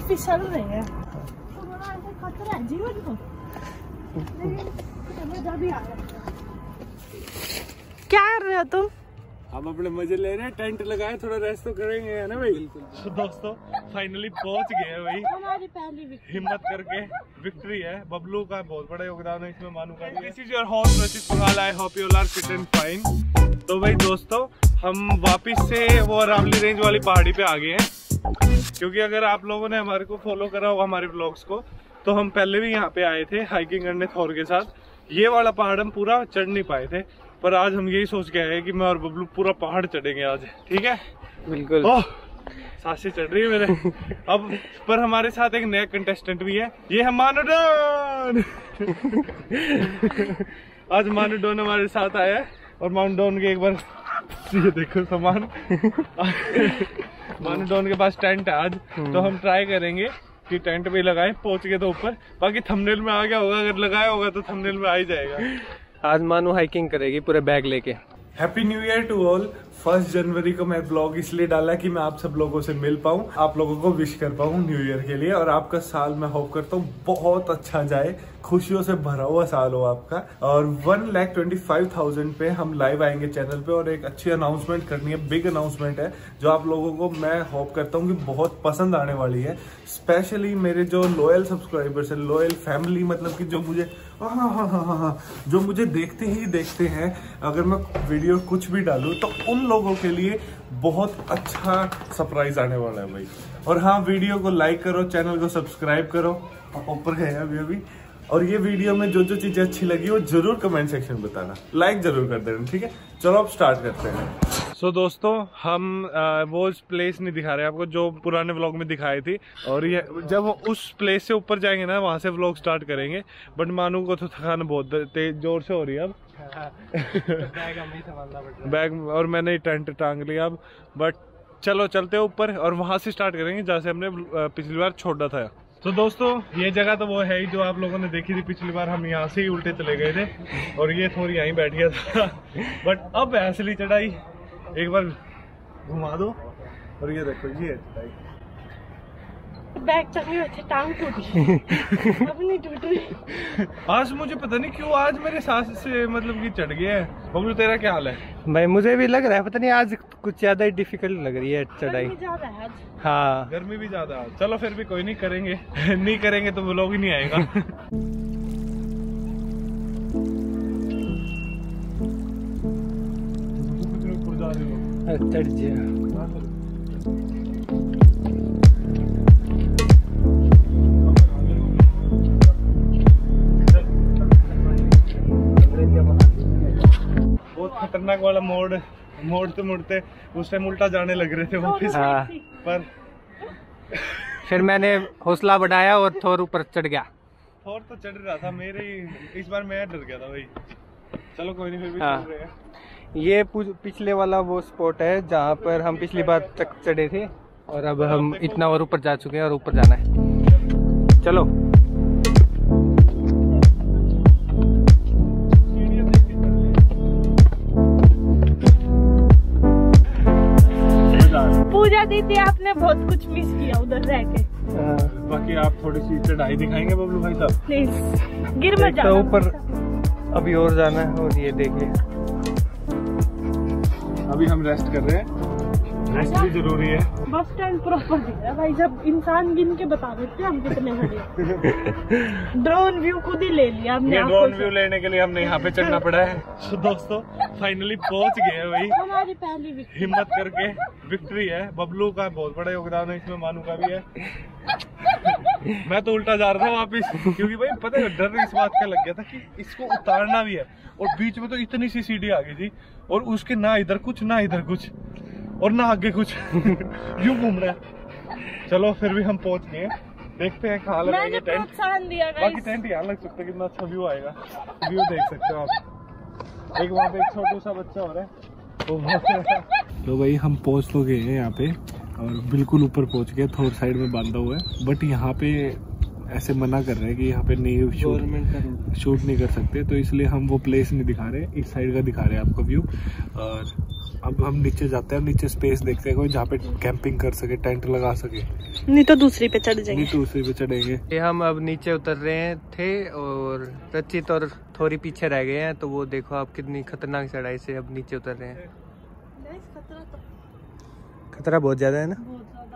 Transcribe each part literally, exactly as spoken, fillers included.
फिसल रहे हैं, खतरा है जीवन को। क्या कर रहे हो तुम? हम अपने मजे ले रहे हैं, टेंट लगाए, थोड़ा रेस्ट तो करेंगे, है ना भाई? तो दोस्तों फाइनली पहुंच गए हैं भाई, हमारी पहली हिम्मत करके विक्ट्री है। बबलू का बहुत बड़ा योगदान है इसमें, मानू का भी। This is your host Rachit Pangal, I hope you all are fit and fine. तो भाई दोस्तों हम वापस से वो रावली रेंज वाली पहाड़ी पे आ गए हैं, क्योंकि अगर आप लोगों ने हमारे को फॉलो करा होगा हमारे ब्लॉग्स को, तो हम पहले भी यहाँ पे आए थे हाइकिंग करने थोर के साथ। ये वाला पहाड़ हम पूरा चढ़ नहीं पाए थे, पर आज हम यही सोच के आए कि मैं और बबलू पूरा पहाड़ चढ़ेंगे आज, ठीक है? बिल्कुल। ओह सांसें चढ़ रही है मेरे अब। पर हमारे साथ एक नया कंटेस्टेंट भी है, ये है मानू डॉन। आज मानू डॉन हमारे साथ आया है, और मानू डॉन के एक बार ये देखो सामान। मानू डॉन के पास टेंट है आज, तो हम ट्राई करेंगे कि टेंट भी लगाएं, पहुंच गए तो ऊपर। बाकी थंबनेल में आ गया होगा, अगर लगाया होगा तो थंबनेल में आ ही जाएगा। आज मानू हाइकिंग करेगी पूरे बैग लेके। Happy new year to all. First जनवरी को मैं ब्लॉग इसलिए डाला कि मैं आप सब लोगों से मिल पाऊं, आप लोगों को विश कर पाऊं न्यू ईयर के लिए, और आपका साल मैं होप करता हूं बहुत अच्छा जाए, खुशियों से भरा हुआ साल हो आपका। और one lakh twenty five thousand पे हम लाइव आएंगे चैनल पे, और एक अच्छी अनाउंसमेंट करनी है, बिग अनाउंसमेंट है, जो आप लोगों को मैं होप करता हूँ कि बहुत पसंद आने वाली है। स्पेशली मेरे जो लॉयल सब्सक्राइबर्स है, लॉयल फैमिली, मतलब कि जो मुझे हाँ हाँ हाँ हाँ हाँ जो मुझे देखते ही देखते हैं, अगर मैं वीडियो कुछ भी डालूं तो उन लोगों के लिए बहुत अच्छा सरप्राइज आने वाला है भाई। और हाँ, वीडियो को लाइक करो, चैनल को सब्सक्राइब करो, ऊपर है अभी अभी। और ये वीडियो में जो जो चीजें अच्छी लगी वो जरूर कमेंट सेक्शन में बताना, लाइक जरूर कर देना, ठीक है? चलो अब स्टार्ट करते हैं। सो so, दोस्तों हम आ, वो प्लेस नहीं दिखा रहे आपको जो पुराने व्लॉग में दिखाई थी, और ये जब उस प्लेस से ऊपर जाएंगे ना, वहाँ से व्लॉग स्टार्ट करेंगे। बट मानू को तो थकान बहुत तेज जोर से हो रही है अब। बैग हम ही संभालना पड़ रहा है, बैग, और मैंने टेंट टांग लिया अब। बट चलो चलते हैं ऊपर, और वहाँ से स्टार्ट करेंगे जहाँ से हमने पिछली बार छोड़ा था। तो दोस्तों ये जगह तो वो है ही जो आप लोगों ने देखी थी पिछली बार, हम यहाँ से ही उल्टे चले गए थे, और ये थोड़ी यहीं बैठ गया था। बट अब असली चढ़ाई एक बार घुमा दो, और ये देखो ये चढ़ाई। बैग चढ़ी अच्छी टांग टूटी, अब नहीं टूट रही। आज मुझे पता नहीं क्यों आज मेरे सांस से मतलब कि चढ़ गया है। बबलू तेरा क्या हाल है? भाई मुझे भी लग रहा है, पता नहीं आज कुछ ज्यादा ही डिफिकल्ट लग रही है चढ़ाई। गर्मी ज्यादा है आज। हाँ गर्मी भी ज्यादा है। चलो फिर भी कोई नहीं, करेंगे। नहीं करेंगे तो व्लॉग ही नहीं आएगा। चढ़ जा। बहुत खतरनाक वाला मोड़, मोड़ते मोड़ते उस टाइम उल्टा जाने लग रहे थे वापस। हाँ। पर फिर मैंने हौसला बढ़ाया और थोड़ा ऊपर चढ़ गया। थोड़ा तो चढ़ रहा था, मेरे इस बार मैं डर गया था भाई। चलो कोई नहीं, फिर भी हाँ। चल रहे हैं। ये पिछले वाला वो स्पॉट है जहाँ पर हम पिछली बार तक चढ़े थे, और अब हम इतना और ऊपर जा चुके हैं, और ऊपर जाना है। चलो पूजा दीदी आपने बहुत कुछ मिस किया उधर रह के। बाकी आप थोड़ी सी चढ़ाई दिखाएंगे बबलू भाई साहब? प्लीज, गिर मत जाना। तो ऊपर अभी और जाना है, और ये देखिए अभी हम रेस्ट कर रहे हैं, रेस्ट भी जरूरी है। बस स्टैंड प्रॉपर दिख रहा है भाई, जब इंसान गिन के बता देते हम कितने खड़े। ड्रोन व्यू खुद ही ले लिया हमने। ड्रोन व्यू लेने के लिए हमने यहाँ पे चढ़ना पड़ा है। तो दोस्तों फाइनली पहुंच गए हैं भाई, हमारी पहली विक्ट्री, हिम्मत करके विक्ट्री है। बबलू का बहुत बड़ा योगदान है इसमें, मानू का भी है। मैं तो उल्टा जा रहा था वापिस, क्योंकि भाई पता है डर इस बात का लग गया था कि इसको उतारना भी है, और बीच में तो इतनी सी सीढ़ी आ गई थी, और उसके ना इधर कुछ ना इधर कुछ, और ना आगे कुछ। यूं घूम रहा है। चलो फिर भी हम पहुंच गए, देखते हैं कहाँ लगाएंगे टेंट। दिया बाकी टेंट यहाँ लग सकता है, कितना अच्छा व्यू आएगा। व्यू देख सकते हो आप। एक वहाँ पे एक छोटा सा बच्चा हो रहा है। तो भाई हम पहुंच तो गए हैं यहाँ पे, और बिल्कुल ऊपर पहुंच गए, थोड़ी साइड में बांधा हुआ है। बट यहाँ पे ऐसे मना कर रहे हैं कि यहाँ पे नहीं शूट शूट नहीं कर सकते, तो इसलिए हम वो प्लेस नहीं दिखा रहे, इस साइड का दिखा रहे हैं आपको व्यू। और अब हम नीचे जाते हैं, नीचे स्पेस देखते हैं कोई जहाँ पे कैंपिंग कर सके, टेंट लगा सके। नहीं तो दूसरी पे चढ़ जाएंगे। नहीं तो दूसरी पे चढ़ेंगे। ये हम अब नीचे उतर रहे थे और रचित और थोड़ी पीछे रह गए हैं, तो वो देखो आप कितनी खतरनाक चढ़ाई से अब नीचे उतर रहे हैं। खतरा तो खतरा बहुत ज्यादा है ना। बहुत ज्यादा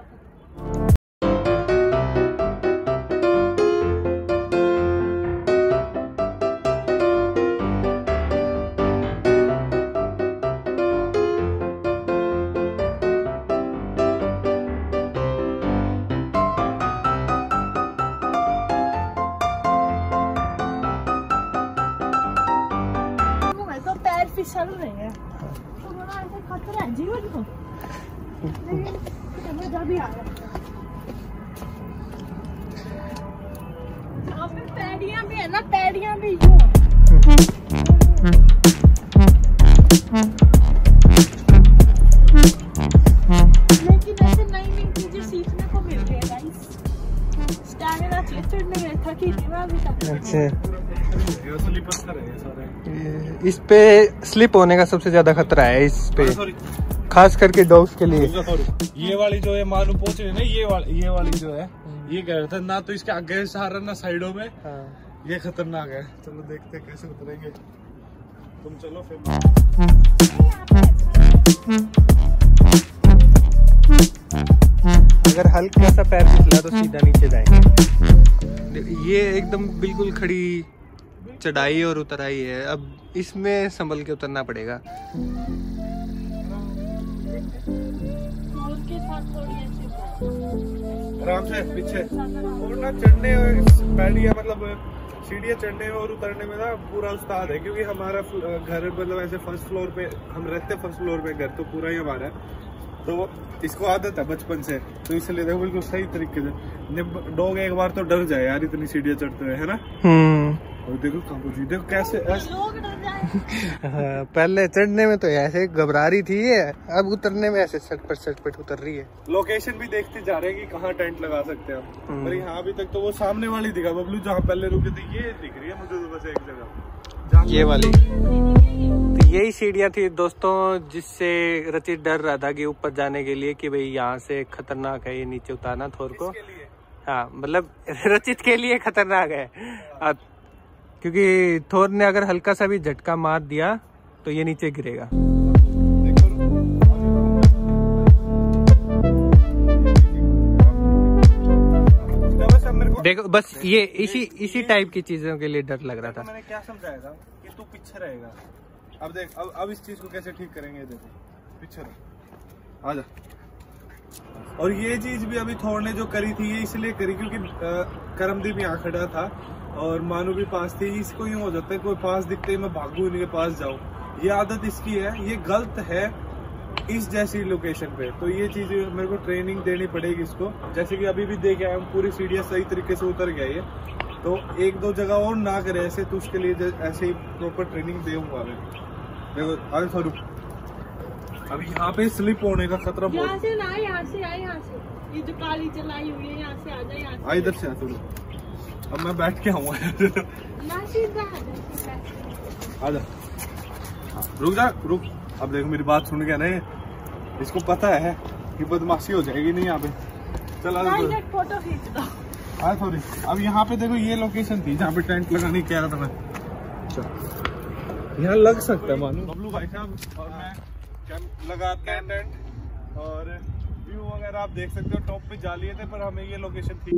फिसल रहे हैं तो बड़ा ऐसे खतरा है जीवन को, लेकिन मजा भी आ रहा है। यहाँ पे पैड़ियाँ भी है ना, पैड़ियाँ भी यूं लेकिन ऐसे नई नई चीजें सीखने को मिल रही है गाइस। स्टैमिना चाहिए चढ़ने में, थकी थी मैं अभी तक। अच्छा, पत्थर है सारे। इस पे स्लिप होने का सबसे ज्यादा खतरा है इस पे, खास करके डॉग्स के लिए। ये वाली जो है मानू पहुंच रही है ना, ये वाली ये वाली जो है ये कह रहा था ना, तो इसके आगे सहारा ना साइडों में। हाँ। ये खतरनाक है। चलो देखते हैं कैसे उतरेंगे। तुम चलो फिर। अगर हल्का सा पैर फिसला तो सीधा नीचे जाएंगे। ये एकदम बिल्कुल खड़ी चढ़ाई और उतराई है, अब इसमें संभल के उतरना पड़ेगा। आराम से पीछे और ना चढ़ने और पैड़ियाँ मतलब सीढ़ियाँ चढ़ने और उतरने में ना पूरा उस्ताद है, क्योंकि हमारा घर मतलब ऐसे फर्स्ट फ्लोर पे हम रहते हैं, फर्स्ट फ्लोर पे घर तो पूरा ही हमारा है, तो इसको आदत है बचपन से, तो इसलिए देखो बिल्कुल सही तरीके से। डॉग एक बार तो डर जाए यार इतनी सीढ़ियाँ चढ़ते हुए, है ना। और देखो काबू देखो कैसे हाँ, पहले चढ़ने में तो ऐसे घबरा रही थी ये, अब उतरने में ऐसे सटपट सटपट उतर रही है। लोकेशन भी देखते जा रहे हैं कि कहाँ टेंट लगा सकते हैं हम, पर यहाँ अभी तक तो वो सामने वाली दिखा बबलू, जहाँ पहले रुके थे ये दिख रही है मुझे तो बस एक जगह, ये वाली। तो यही सीढ़ियाँ थी दोस्तों जिससे रचित डर रहा था कि ऊपर जाने के लिए कि भाई यहाँ से खतरनाक है ये नीचे उतारना थोर को। हाँ मतलब रचित के लिए खतरनाक है, क्योंकि थोर ने अगर हल्का सा भी झटका मार दिया तो ये नीचे गिरेगा। देखो बस ये इसी इसी टाइप की चीजों के लिए डर लग रहा था। मैंने क्या समझाया था कि तू पीछे रहेगा। अब देख अब अब इस चीज को कैसे ठीक करेंगे, देखो पीछे रह आजा। और ये चीज भी अभी थोड़ ने जो करी थी ये इसलिए करी क्योंकि करमदीप यहाँ खड़ा था और मानू भी पास थी। इसको यूँ हो जाता है कोई पास दिखते ही मैं भागू इनके पास जाऊं, ये आदत इसकी है, ये गलत है इस जैसी लोकेशन पे। तो ये चीज मेरे को ट्रेनिंग देनी पड़ेगी इसको। जैसे कि अभी भी देखे हम पूरी सीढ़ियाँ सही तरीके से उतर गए, तो एक दो जगह और ना करे ऐसे, तो उसके लिए ऐसे ही प्रॉपर ट्रेनिंग दूंगा मैं। देखो आगे थोड़ा अब यहाँ पे स्लिप होने का खतरा बहुत। यहाँ से ना यहाँ से आए, यहाँ से ये जो काली चलाई हुई है यहाँ से आ जाए, यहाँ से इधर से आ थोड़ा। अब मैं बैठ के आऊंगा आजा, रुक जा रुक। अब देखो मेरी बात सुन के नहीं, इसको पता है कि बदमाशी हो जाएगी नहीं यहाँ पे। चल आजा फोटो खींच दो। हाँ थोड़ी। अब यहाँ पे देखो ये लोकेशन थी जहाँ पे टेंट लगाने कह रहा था मैं, यहाँ लग सकता है मानो। बबलू भाई साहब और मैं लगाते हैं टेंट और व्यू वगैरह आप देख सकते हो। टॉप पे जा लिए थे पर हमें ये लोकेशन थी।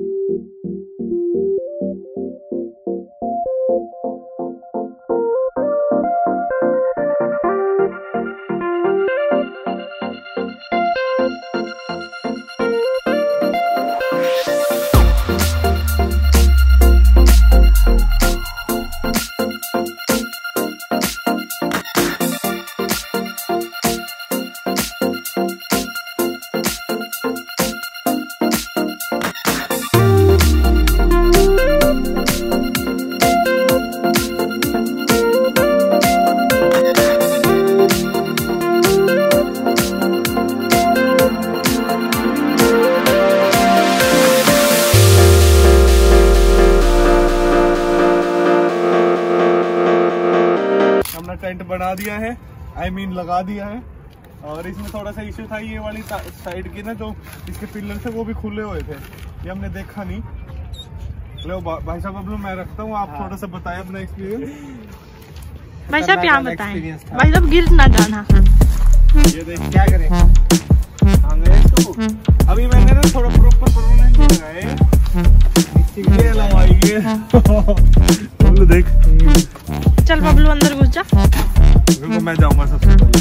टेंट बना दिया है, आई I मीन mean, लगा दिया है। और इसमें थोड़ा सा इश्यू था, ये वाली साइड की ना जो इसके पिलर थे वो भी खुले हुए थे, ये हमने देखा नहीं। लो भाई साहब अब लो मैं रखता हूँ, आप थोड़ा सा बताएं अपना एक्सपीरियंस। भाई साहब क्या बताएं, भाई साहब गिर ना जाना। ये देख क्या करें, तो अभी मैंने ना थोड़ा प्रॉपर परमानेंट लगाए, ये लगाएंगे। बबलू देख, चल बबलू अंदर घुस जा। देखो मैं जाऊंगा सबसे पहले,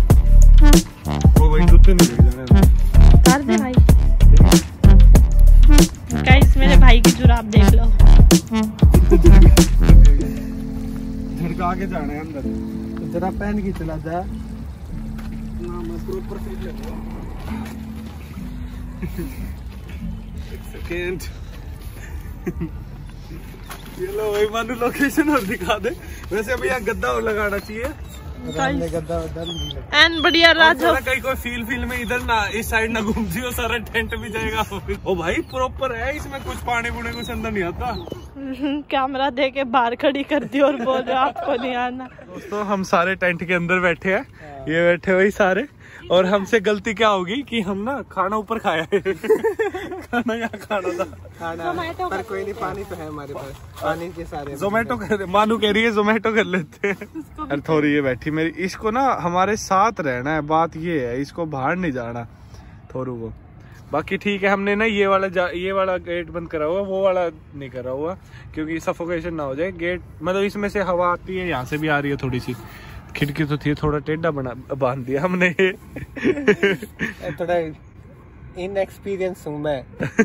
वो भाई जूते नहीं लेके जाने उतार दे भाई। गाइस मेरे भाई की जुराब देख लो। झटका आगे जाना है अंदर, जरा पहन के चला जा ना, मैं प्रॉपर फिट लगा। सेकंड ये लो वही मानो लोकेशन और दिखा दे। वैसे अभी यहाँ गद्दा और लगाना चाहिए, एन बढ़िया राजा। कहीं कोई फील फील में इधर ना इस साइड ना घूम जियो, सारा टेंट भी जाएगा। ओ भाई प्रॉपर है, इसमें कुछ पानी पुणे कुछ अंदर नहीं आता। कैमरा दे के बाहर खड़ी कर दी और बोल रहे आपको नहीं आना। दोस्तों हम सारे टेंट के अंदर बैठे हैं, ये बैठे वही सारे, और हमसे गलती क्या होगी कि हम ना खाना ऊपर खाया है। खाना यहाँ खाना था, खाना पर कोई नहीं, पानी तो है हमारे पास, पानी के सारे जोमेटो कर, मानू कह रही है जोमेटो कर लेते हैं। अरे थोड़ी ये बैठी मेरी, इसको ना हमारे साथ रहना है, बात ये है, इसको बाहर नहीं जाना थोरू को। बाकी ठीक है, हमने ना ये वाला ये वाला गेट बंद करा हुआ, वो वाला नहीं करा हुआ क्योंकि सफोकेशन ना हो जाए। गेट मतलब इसमें से हवा आती है, यहाँ से भी आ रही है थोड़ी सी, खिड़की तो थी, थोड़ा टेढ़ा बना बांध दिया हमने। थोड़ा इनएक्सपीरियंस हूँ मैं।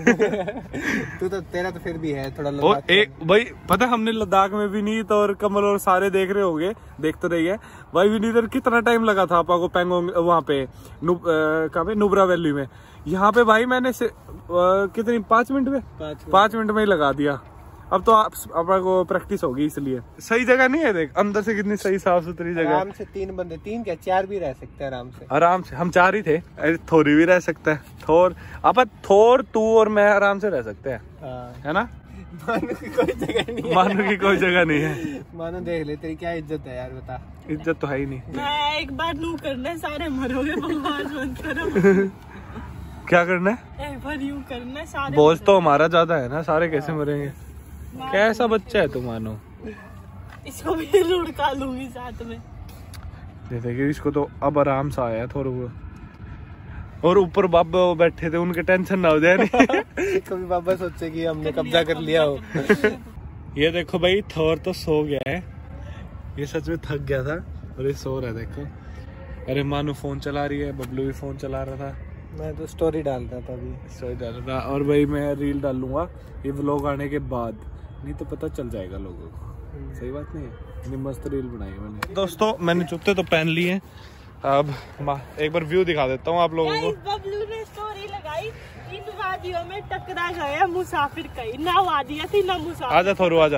तू तो, तेरा तो फिर भी है थोड़ा। और एक भाई पता हमने लद्दाख में विनीत और कमल और सारे देख रहे होंगे, देख तो रही है भाई विनीत, कितना टाइम लगा था आपको पेंगोंग वहाँ पे कहाँ पे नुब्रा वैली में। यहाँ पे भाई मैंने से, आ, कितनी पाँच मिनट में पाँच मिनट में ही लगा दिया। अब तो आप अपना को प्रैक्टिस होगी, इसलिए सही जगह नहीं है। देख अंदर से कितनी सही साफ सुथरी जगह, आराम से तीन बंदे, तीन क्या चार भी रह सकते हैं आराम से। आराम से हम चार ही थे, थोड़ी भी रह सकता है, थोर आप थोर तू और मैं आराम से रह सकते हैं, है ना। मानो की कोई जगह नहीं है, मानो की कोई जगह नहीं है। मानो देख ले तेरी क्या इज्जत है यार, बता। इज्जत तो है ही नहीं। मैं एक बार नू करना, सारे मरोगे, बकवास बंद करो। क्या करना है, एक बार यूं करना, सारे बोझ तो हमारा ज्यादा है ना, सारे कैसे मरेंगे। कैसा बच्चा है तू मानो, इसको भी लुढ़का लूंगी साथ में। देखिए इसको तो अब आराम से आया थोड़ा, और ऊपर बाबा बैठे थे, उनके टेंशन ना हो जाए नहीं। कभी बाबा सोचे कि हमने कब्जा कर लिया हो। ये देखो भाई थोर तो सो गया है, ये सच में थक गया था और ये सो रहा है। देखो अरे मानो फोन चला रही है, बबलू भी फोन चला रहा था, मैं तो स्टोरी डाल रहा था अभी, स्टोरी डाल रहा था। और भाई मैं रील डालूंगा ये व्लॉग आने के बाद, नहीं तो पता चल जाएगा लोगों को। सही बात नहीं है, इतनी मस्त रील बनाई है मैंने। दोस्तों मैंने जूते तो पहन लिए, अब एक बार व्यू दिखा देता हूँ आप लोगों को। बबलू ने स्टोरी लगाई, इन वादियों में टकरा गया मुसाफिर, कहीं ना वादियाँ थी ना मुसाफिर। आजा थोरू आजा,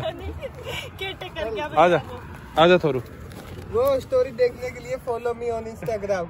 आजा आजा थोरू। वो स्टोरी देखने के लिए फॉलो मी ऑन इंस्टाग्राम।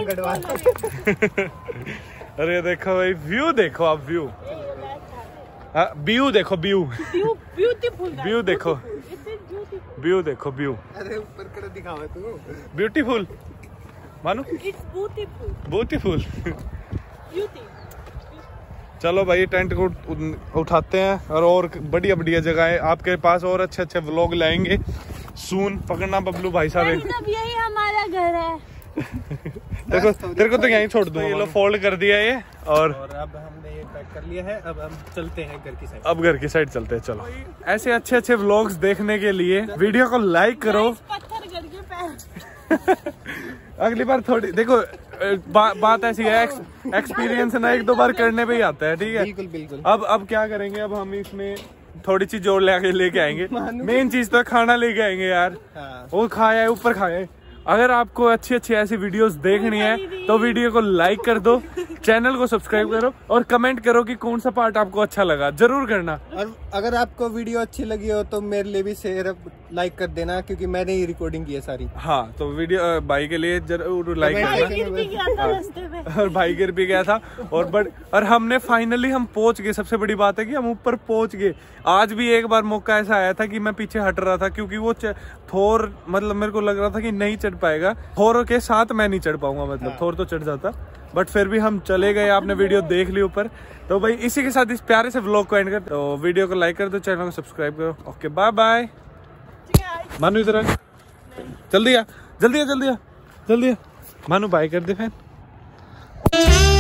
अरे देखो भाई व्यू देखो आप, व्यू व्यू देखो, व्यू ब्यूटीफुल, व्यू देखो, व्यू देखो व्यू। अरे ऊपर कर दिखावा तू, ब्यूटीफुल मानो, इट्स ब्यूटीफुल, ब्यूटीफुल ब्यूटी। चलो भाई टेंट को उठाते हैं, और और बढ़िया बढ़िया जगह आपके पास और अच्छे अच्छे व्लॉग लाएंगे सून। पकड़ना बबलू भाई साहब, यही हमारा घर है। देखो तेरे को तो यहीं छोड़ दूँ। ये लो फोल्ड कर दिया ये, और, और अब हमने ये पैक कर लिया है, अब हम चलते हैं घर की साइड। अब घर की साइड चलते हैं। चलो ऐसे अच्छे अच्छे व्लॉग्स देखने के लिए वीडियो को लाइक करो। पत्थर घर के पैर। अगली बार थोड़ी देखो बा, बात ऐसी है, एक्सपीरियंस ना एक दो बार करने पे ही आता है, ठीक है। बिल्कुल बिल्कुल। अब अब क्या करेंगे, अब हम इसमें थोड़ी चीज जोड़ लेके लेके आएंगे। मेन चीज तो खाना लेके आएंगे यार, हाँ। वो खाया है ऊपर खाया है। अगर आपको अच्छी अच्छी ऐसी वीडियोस देखनी है तो वीडियो को लाइक कर दो, चैनल को सब्सक्राइब करो, और कमेंट करो कि कौन सा पार्ट आपको अच्छा लगा, जरूर करना। और अगर आपको वीडियो अच्छी लगी हो तो मेरे लिए भी शेयर लाइक कर देना क्योंकि मैंने ही रिकॉर्डिंग की है सारी। हाँ तो वीडियो भाई के लिए जरूर लाइक भाई करना। गिर भी गया था रास्ते में। और भाई गिर भी गया था और बट और हमने फाइनली हम पहुंच गए। सबसे बड़ी बात है कि हम ऊपर पहुंच गए। आज भी एक बार मौका ऐसा आया था कि मैं पीछे हट रहा था क्योंकि वो थोर मतलब मेरे को लग रहा था कि नहीं चढ़ पाएगा। थोर के साथ मैं नहीं चढ़ पाऊंगा, मतलब हाँ। थोर तो चढ़ जाता बट फिर भी हम चले गए। आपने वीडियो देख ली ऊपर। तो भाई इसी के साथ इस प्यारे से व्लॉग को एंड कर। तो वीडियो को लाइक कर दो, चैनल को सब्सक्राइब करो। Okay bye bye. मानू इधर आ, जल्दी आ जल्दी आ जल्दी आ जल्दी आ। मानू बाय कर दे फैन।